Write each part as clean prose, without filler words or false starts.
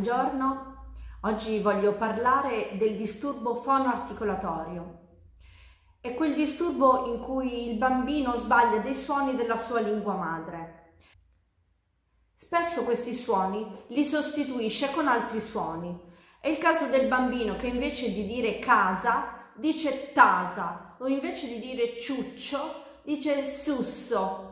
buongiorno. Oggi voglio parlare del disturbo fonoarticolatorio. È quel disturbo in cui il bambino sbaglia dei suoni della sua lingua madre. Spesso questi suoni li sostituisce con altri suoni. È il caso del bambino che invece di dire casa dice tasa, o invece di dire ciuccio dice susso.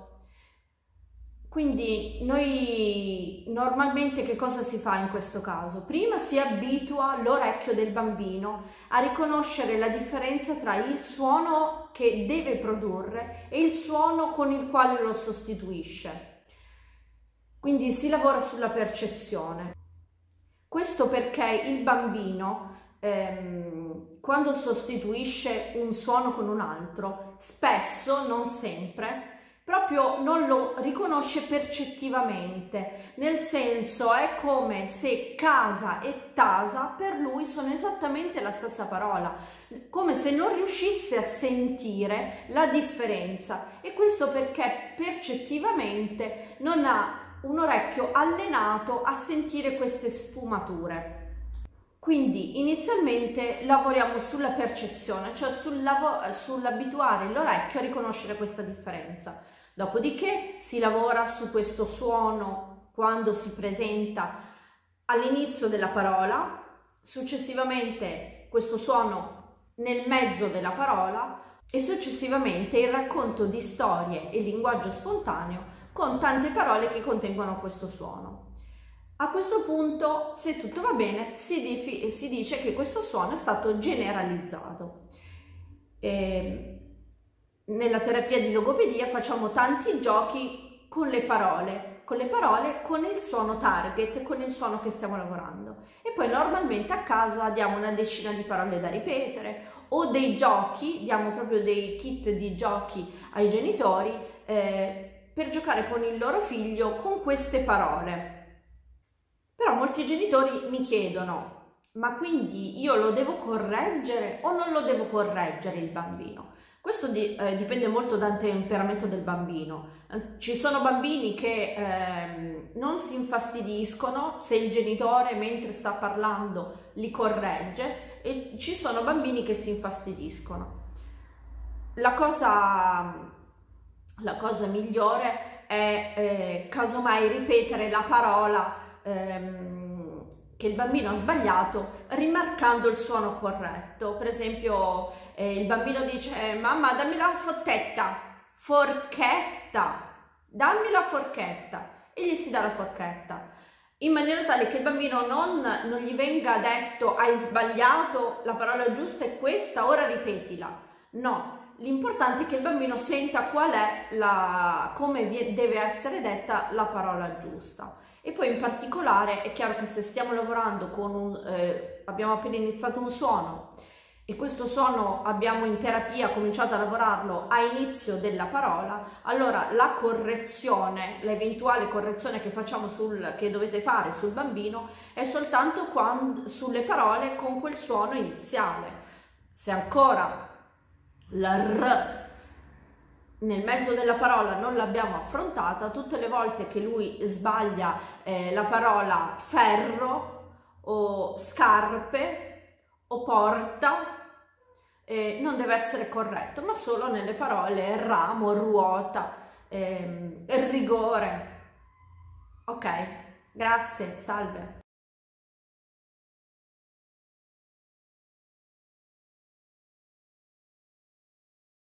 Quindi noi normalmente che cosa si fa in questo caso? Prima si abitua l'orecchio del bambino a riconoscere la differenza tra il suono che deve produrre e il suono con il quale lo sostituisce. Quindi si lavora sulla percezione. Questo perché il bambino quando sostituisce un suono con un altro, spesso, non sempre, proprio non lo riconosce percettivamente, nel senso è come se casa e tasa per lui sono esattamente la stessa parola, come se non riuscisse a sentire la differenza, e questo perché percettivamente non ha un orecchio allenato a sentire queste sfumature. Quindi inizialmente lavoriamo sulla percezione, cioè sull'abituare l'orecchio a riconoscere questa differenza. Dopodiché si lavora su questo suono quando si presenta all'inizio della parola, successivamente questo suono nel mezzo della parola e successivamente il racconto di storie e linguaggio spontaneo con tante parole che contengono questo suono. A questo punto, se tutto va bene, si dice che questo suono è stato generalizzato. Nella terapia di logopedia facciamo tanti giochi con le parole, con il suono target, con il suono che stiamo lavorando. E poi normalmente a casa diamo una decina di parole da ripetere o dei giochi, diamo proprio dei kit di giochi ai genitori per giocare con il loro figlio con queste parole. Però molti genitori mi chiedono: ma quindi io lo devo correggere o non lo devo correggere il bambino? Questo dipende molto dal temperamento del bambino. Ci sono bambini che non si infastidiscono se il genitore mentre sta parlando li corregge, e ci sono bambini che si infastidiscono. La cosa migliore è casomai ripetere la parola che il bambino ha sbagliato, rimarcando il suono corretto. Per esempio il bambino dice: mamma, dammi la forchetta, dammi la forchetta, e gli si dà la forchetta, in maniera tale che il bambino non gli venga detto: hai sbagliato, la parola giusta è questa, ora ripetila. No, l'importante è che il bambino senta qual è come deve essere detta la parola giusta. E poi in particolare è chiaro che se stiamo lavorando con abbiamo appena iniziato un suono e questo suono abbiamo in terapia cominciato a lavorarlo a inizio della parola, allora la correzione, l'eventuale correzione che facciamo che dovete fare sul bambino è soltanto sulle parole con quel suono iniziale. Se ancora la R nel mezzo della parola non l'abbiamo affrontata, tutte le volte che lui sbaglia la parola ferro o scarpe o porta, non deve essere corretto, ma solo nelle parole ramo, ruota, rigore. Ok, grazie, salve.